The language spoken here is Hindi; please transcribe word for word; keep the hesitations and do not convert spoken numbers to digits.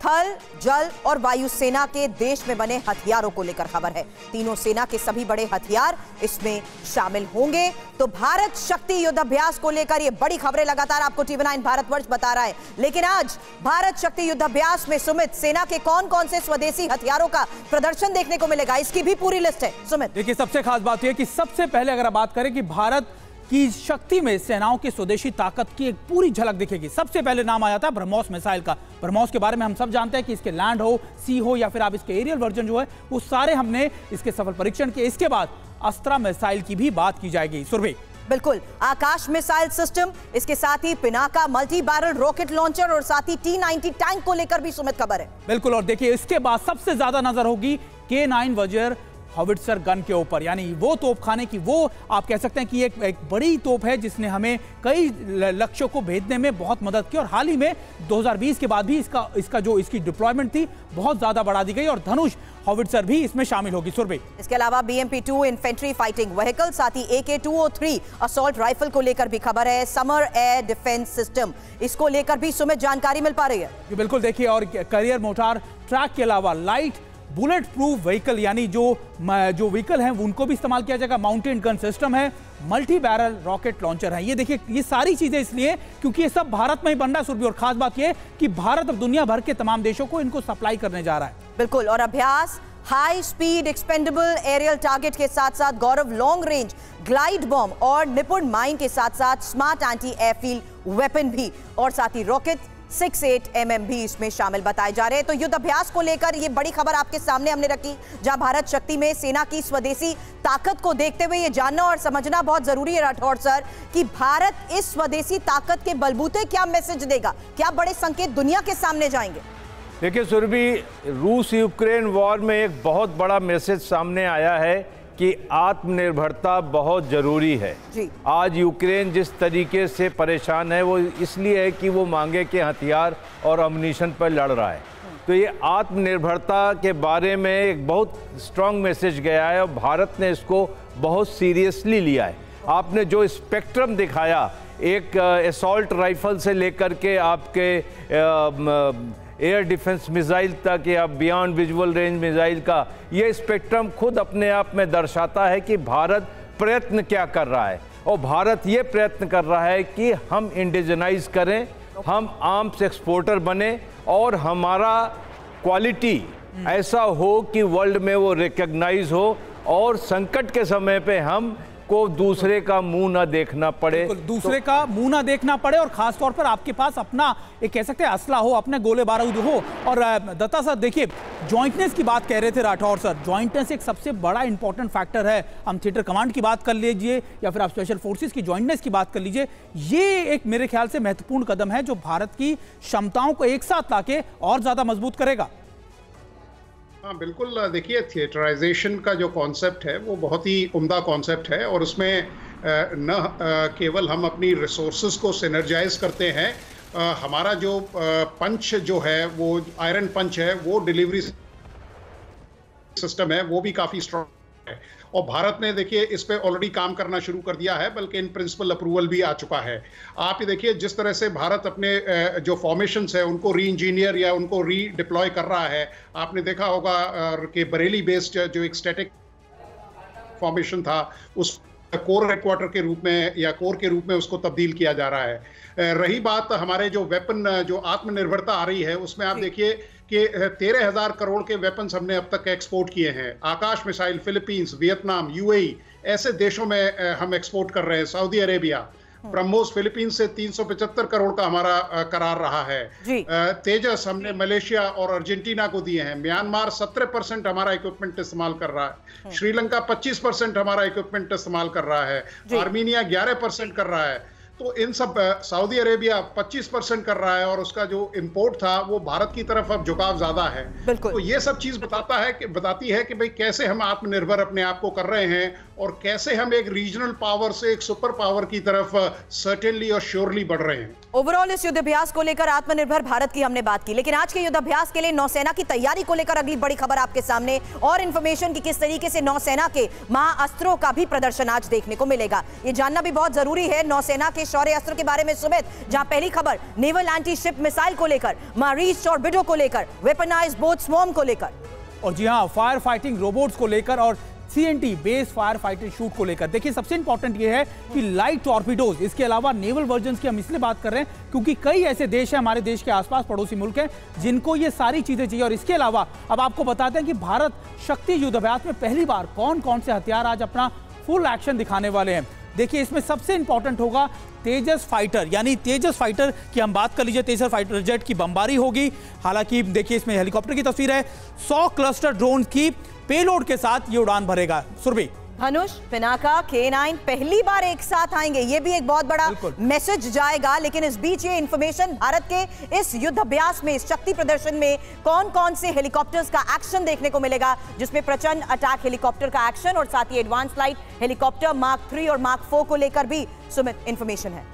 थल, जल और वायु सेना के देश में बने हथियारों को लेकर खबर है। तीनों सेना के सभी बड़े हथियार इसमें शामिल होंगे। तो भारत शक्ति युद्धाभ्यास को लेकर ये बड़ी खबरें लगातार आपको टीवी नाइन भारतवर्ष बता रहा है। लेकिन आज भारत शक्ति युद्धाभ्यास में सुमित, सेना के कौन कौन से स्वदेशी हथियारों का प्रदर्शन देखने को मिलेगा, इसकी भी पूरी लिस्ट है। सुमित, देखिए, सबसे खास बात यह है कि सबसे पहले अगर आप बात करें कि भारत की शक्ति में सेनाओं की स्वदेशी ताकत की एक पूरी झलक दिखेगी। सबसे पहले नाम आया था ब्रह्मोस मिसाइल का। ब्रह्मोस के बारे में हम सब जानते हैं कि इसके लैंड हो, सी हो या फिर आप इसके एरियल वर्जन जो है वो सारे हमने इसके सफल परीक्षण किए। इसके बाद अस्त्रा मिसाइल की भी बात की जाएगी। सुरभि, बिल्कुल, आकाश मिसाइल सिस्टम, इसके साथ ही Pinaka multi barrel rocket launcher और साथ ही टी नाइंटी टैंक को लेकर भी सुमित खबर है। बिल्कुल, और देखिए इसके बाद सबसे ज्यादा नजर होगी के नाइन वज्र हॉविट्जर गन के ऊपर, यानी वो तोप खाने की, वो आप कह सकते हैं कि एक, एक बड़ी तोप है जिसने हमें कई लक्ष्यों को भेदने में बहुत मदद की। और हाल ही में दो हज़ार बीस के बाद भी इसका इसका जो इसकी डिप्लॉयमेंट थी बहुत ज्यादा बढ़ा दी गई और धनुष हॉविट्जर भी इसमें शामिल होगी। सुरभि, इसके अलावा B M P two infantry fighting vehicle, साथ ही A K two O three assault rifle को लेकर भी खबर है। समर एयर डिफेंस सिस्टम, इसको लेकर भी सुमित जानकारी मिल पा रही है। बिल्कुल, देखिए, और करियर मोटार ट्रैक के अलावा लाइट बुलेट प्रूफ व्हीकल, यानी जो जो व्हीकल हैं उनको भी इस्तेमाल किया जाएगा। माउंटेन गन सिस्टम है, मल्टी बैरल रॉकेट लॉन्चर है। ये देखिए, ये सारी चीजें इसलिए क्योंकि ये सब भारत में ही बन रहा है सुरभि। और खास बात ये कि भारत अब दुनिया भर के तमाम देशों को इनको सप्लाई करने जा रहा है। बिल्कुल, और Abhyas high speed expendable aerial target के साथ साथ Gaurav long range glide bomb और निपुण माइन के साथ साथ स्मार्ट एंटी एयरफील्ड वेपन भी और साथ ही rocket six eight M M भी इसमें शामिल बताए जा रहे हैं। तो युद्ध अभ्यास को लेकर ये बड़ी खबर आपके सामने हमने रखी, जहां भारत शक्ति में सेना की स्वदेशी ताकत को देखते हुए ये जानना और समझना बहुत जरूरी है राठौड़ सर कि भारत इस स्वदेशी ताकत के बलबूते क्या मैसेज देगा, क्या बड़े संकेत दुनिया के सामने जाएंगे। देखिए सुरभि, रूस यूक्रेन वॉर में एक बहुत बड़ा मैसेज सामने आया है कि आत्मनिर्भरता बहुत ज़रूरी है जी। आज यूक्रेन जिस तरीके से परेशान है वो इसलिए है कि वो मांगे के हथियार और अम्यूनिशन पर लड़ रहा है। तो ये आत्मनिर्भरता के बारे में एक बहुत स्ट्रांग मैसेज गया है और भारत ने इसको बहुत सीरियसली लिया है। आपने जो स्पेक्ट्रम दिखाया, एक असॉल्ट राइफल से लेकर के आपके आ, एयर डिफेंस मिसाइल तक या बियॉन्ड विजुअल रेंज मिसाइल का, ये स्पेक्ट्रम खुद अपने आप में दर्शाता है कि भारत प्रयत्न क्या कर रहा है। और भारत ये प्रयत्न कर रहा है कि हम इंडिजनाइज करें, हम आर्म्स एक्सपोर्टर बने और हमारा क्वालिटी ऐसा हो कि वर्ल्ड में वो रिकग्नाइज हो और संकट के समय पे हम को दूसरे का मुंह ना देखना पड़े, दूसरे तो... का मुंह ना देखना पड़े और खास तौर पर आपके पास अपना एक कह सकते हैं असला हो, अपने गोले बारूद हो। और दत्ता सर, देखिए, जॉइंटनेस की बात कह रहे थे राठौर सर, जॉइंटनेस एक सबसे बड़ा इंपॉर्टेंट फैक्टर है। हम थिएटर कमांड की बात कर लीजिए या फिर आप स्पेशल फोर्सेस की जॉइंटनेस की बात कर लीजिए, ये एक मेरे ख्याल से महत्वपूर्ण कदम है जो भारत की क्षमताओं को एक साथ लाके और ज्यादा मजबूत करेगा। हाँ बिल्कुल, देखिए थिएटराइजेशन का जो कॉन्सेप्ट है वो बहुत ही उम्दा कॉन्सेप्ट है और उसमें न केवल हम अपनी रिसोर्सेज को सिनर्जाइज करते हैं, हमारा जो पंच जो है वो आयरन पंच है, वो डिलीवरी सिस्टम है वो भी काफ़ी स्ट्रॉन्ग है। और भारत ने देखिए इस पे ऑलरेडी काम करना शुरू कर दिया है, बल्कि इन प्रिंसिपल अप्रूवल भी आ चुका है। आप ये देखिए जिस तरह से भारत अपने जो फॉर्मेशंस है उनको री इंजीनियर या उनको री डिप्लॉय कर रहा है। आपने देखा होगा कि बरेली बेस्ड जो एक स्टैटिक फॉर्मेशन था उस कोर हेडक्वार्टर के रूप में या कोर के रूप में उसको तब्दील किया जा रहा है। रही बात हमारे जो वेपन जो आत्मनिर्भरता आ रही है उसमें आप देखिए कि तेरह हजार करोड़ के वेपन्स हमने अब तक एक्सपोर्ट किए हैं। Akash missile Philippines, Vietnam, UAE ऐसे देशों में हम एक्सपोर्ट कर रहे हैं। सऊदी अरेबिया, ब्रह्मोस फिलीपींस से तीन सौ पचहत्तर करोड़ का हमारा करार रहा है। तेजस हमने मलेशिया और अर्जेंटीना को दिए हैं। म्यांमार सत्रह परसेंट हमारा इक्विपमेंट इस्तेमाल कर रहा है। श्रीलंका पच्चीस परसेंट हमारा इक्विपमेंट इस्तेमाल कर रहा है। आर्मीनिया ग्यारह परसेंट कर रहा है। तो इन सब, सऊदी अरेबिया पच्चीस परसेंट कर रहा है और उसका जो इंपोर्ट था वो भारत की तरफ अब झुकाव ज्यादा है। तो ये सब चीज बताता है कि बताती है कि भाई कैसे हम आत्मनिर्भर अपने आप को कर रहे हैं और कैसे हम एक रीजनल पावर से एक सुपर पावर की तरफ सर्टेनली और श्योरली बढ़ रहे हैं। ओवरऑल इस युद्धाभ्यास को लेकर आत्मनिर्भर भारत की हमने बात की, लेकिन आज के युद्धाभ्यास के लिए नौसेना की तैयारी को लेकर अगली बड़ी खबर आपके सामने और इंफॉर्मेशन की किस तरीके से नौसेना के महाअस्त्रों का भी प्रदर्शन आज देखने को मिलेगा, ये जानना भी बहुत जरूरी है। नौसेना के शौर्य अस्त्र के बारे में सुमित, जहां पहली खबर नेवल एंटी शिप मिसाइल को लेकर, मारीच टॉर्पेडो को लेकर, वेपनाइज्ड बोट स्वॉर्म को लेकर, और जी हां फायर फाइटिंग रोबोट्स को लेकर और CNT base fire fighter suit को लेकर। देखिए सबसे इंपॉर्टेंट ये है कि लाइट टॉर्पीडोज, इसके अलावा नेवल वर्जन्स की हम इसलिए बात कर रहे हैं क्योंकि कई ऐसे देश हैं हमारे देश के आसपास पड़ोसी मुल्क हैं जिनको ये सारी चीजें चाहिए। और इसके अलावा अब आपको बताते हैं कि भारत शक्ति युद्धाभ्यास में पहली बार कौन कौन से हथियार आज अपना फुल एक्शन दिखाने वाले हैं। देखिए इसमें सबसे इंपॉर्टेंट होगा तेजस फाइटर, यानी तेजस फाइटर की हम बात कर लीजिए, तेजस फाइटर जेट की बमबारी होगी। हालांकि देखिए इसमें हेलीकॉप्टर की तस्वीर है, सौ क्लस्टर ड्रोन की पेलोड के साथ ये उड़ान भरेगा। सुरभि, धनुष, पिनाका, के नाइन पहली बार एक साथ आएंगे, ये भी एक बहुत बड़ा मैसेज जाएगा। लेकिन इस बीच ये इंफॉर्मेशन, भारत के इस युद्धाभ्यास में, इस शक्ति प्रदर्शन में कौन कौन से हेलीकॉप्टर्स का एक्शन देखने को मिलेगा, जिसमें प्रचंड अटैक हेलीकॉप्टर का एक्शन और साथ ही advance light helicopter mark three और मार्क फोर को लेकर भी सुमित इंफॉर्मेशन है।